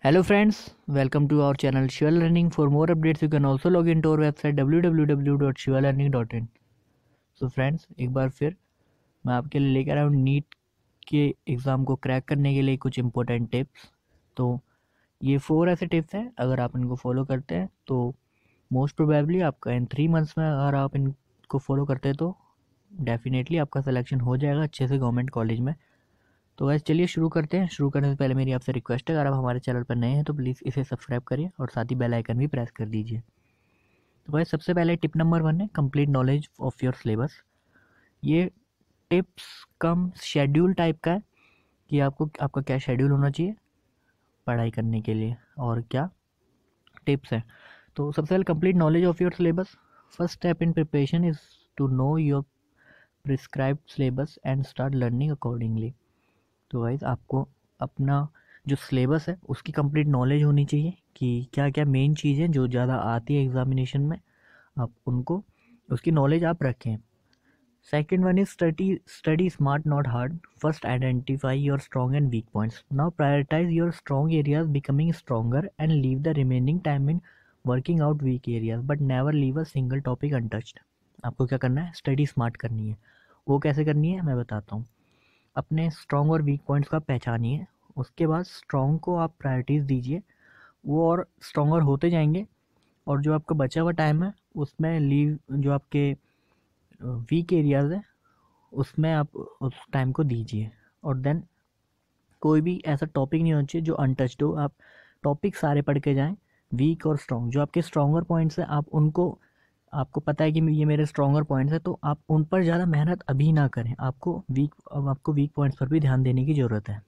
Hello friends, welcome to our channel Shiva Learning. For more updates, you can also log into our website www.shivalearning.in. So friends, एक बार फिर मैं आपके लिए लेकर आया हूँ नीट के एग्ज़ाम को क्रैक करने के लिए कुछ इम्पोर्टेंट टिप्स। तो ये 4 ऐसे टिप्स हैं, अगर आप इनको फॉलो करते हैं तो मोस्ट प्रोबेबली आपका इन 3 मंथ्स में अगर आप इनको फॉलो करते हैं तो डेफिनेटली आपका सिलेक्शन हो जाएगा अच्छे से गवर्नमेंट कॉलेज में। तो वैसे चलिए शुरू करते हैं। शुरू करने से पहले मेरी आपसे रिक्वेस्ट है, अगर आप हमारे चैनल पर नए हैं तो प्लीज़ इसे सब्सक्राइब करिए और साथ ही बेल आइकन भी प्रेस कर दीजिए। तो वैसे सबसे पहले टिप नंबर 1 है complete knowledge of your syllabus. ये टिप्स कम शेड्यूल टाइप का है कि आपका क्या शेड्यूल होना चाहिए पढ़ाई करने के लिए और क्या टिप्स हैं। तो सबसे पहले complete knowledge of your syllabus. First step in preparation is to know your prescribed syllabus and start learning accordingly. तो गाइस आपको अपना जो सिलेबस है उसकी कंप्लीट नॉलेज होनी चाहिए कि क्या क्या मेन चीज़ें जो ज़्यादा आती है एग्जामिनेशन में, आप उनको उसकी नॉलेज आप रखें। Second one is study smart not hard. First identify your strong and weak points. Now prioritise your strong areas becoming stronger and leave the remaining time in working out weak areas but never leave a single topic untouched. आपको क्या करना है, study smart करनी है। वो कैसे करनी है मैं बताता हूँ। अपने स्ट्रॉन्ग और वीक पॉइंट्स का पहचानिए, उसके बाद स्ट्रॉन्ग को आप प्रायोरिटीज़ दीजिए, वो और स्ट्रॉन्गर होते जाएंगे और जो आपका बचा हुआ टाइम है उसमें लीव जो आपके वीक एरियाज़ है उसमें आप उस टाइम को दीजिए। और देन कोई भी ऐसा टॉपिक नहीं होना चाहिए जो अनटच्ड हो। आप टॉपिक सारे पढ़ के जाएं, वीक और स्ट्रॉन्ग जो आपके स्ट्रॉन्गर पॉइंट्स हैं आप उनको, आपको पता है कि ये मेरे स्ट्रॉन्गर पॉइंट्स हैं तो आप उन पर ज़्यादा मेहनत अभी ना करें। आपको वीक पॉइंट्स पर भी ध्यान देने की ज़रूरत है।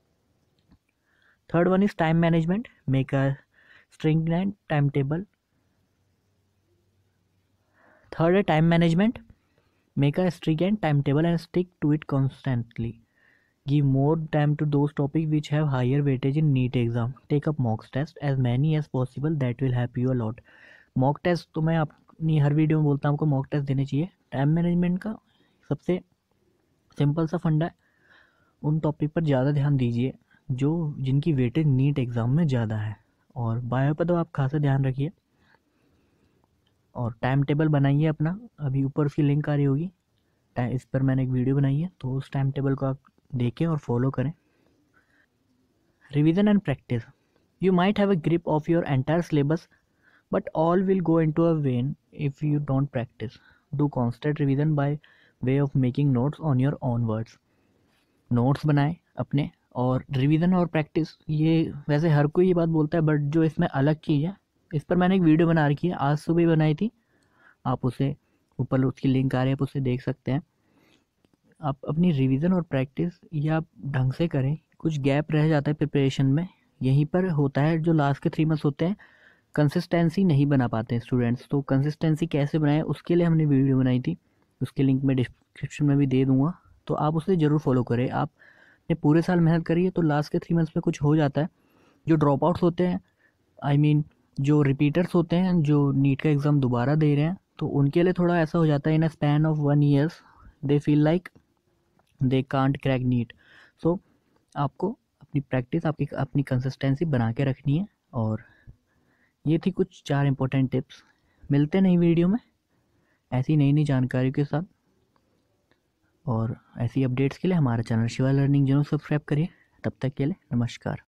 Third one is time management. Make a streamline time table. Third है time management. Make a streamline time table and stick to it constantly. Give more time to those topics which have higher weightage in NEET exam. Take up mock test as many as possible. That will help you a lot. Mock test तो मैं अपनी हर video में बोलता हूँ आपको mock test देने चाहिए। Time management का सबसे सिंपल सा फंडा है, उन टॉपिक पर ज़्यादा ध्यान दीजिए जो जिनकी वेटेज नीट एग्ज़ाम में ज़्यादा है। और बायो पर तो आप खासा ध्यान रखिए और टाइम टेबल बनाइए अपना। अभी ऊपर उसकी लिंक आ रही होगी, इस पर मैंने एक वीडियो बनाई है तो उस टाइम टेबल को आप देखें और फॉलो करें। Revision and practice. You might have a grip of your entire syllabus, but all will go into a vain if you don't practice. Do constant revision by way of making notes on your own words. Notes बनाएं अपने, और revision और practice ये वैसे हर कोई ये बात बोलता है, बट जो इसमें अलग चीज़ है इस पर मैंने एक वीडियो बना रखी है, आज सुबह ही बनाई थी। आप उसे ऊपर उसकी लिंक आ रही है, आप उसे देख सकते हैं। आप अपनी रिवीजन और प्रैक्टिस ये आप ढंग से करें। कुछ गैप रह जाता है प्रिपरेशन में, यहीं पर होता है जो लास्ट के 3 मंथ्स होते हैं कंसिस्टेंसी नहीं बना पाते हैं स्टूडेंट्स। तो कंसिस्टेंसी कैसे बनाएं उसके लिए हमने वीडियो बनाई थी, उसकी लिंक मैं डिस्क्रिप्शन में भी दे दूंगा, तो आप उसे ज़रूर फॉलो करें। आपने पूरे साल मेहनत करी है तो लास्ट के 3 मंथ्स में कुछ हो जाता है। जो ड्रॉप आउट्स होते हैं, आई मीन जो रिपीटर्स होते हैं जो नीट का एग्ज़ाम दोबारा दे रहे हैं, तो उनके लिए थोड़ा ऐसा हो जाता है, in a span of 1 years they feel like they can't crack NEET. So आपको अपनी प्रैक्टिस, आपकी अपनी कंसिस्टेंसी बना के रखनी है। और ये थी कुछ 4 इंपॉर्टेंट टिप्स। मिलते नई वीडियो में ऐसी नई नई जानकारी के साथ, और ऐसी अपडेट्स के लिए हमारा चैनल शिवा लर्निंग जरूर सब्सक्राइब करिए। तब तक के लिए नमस्कार।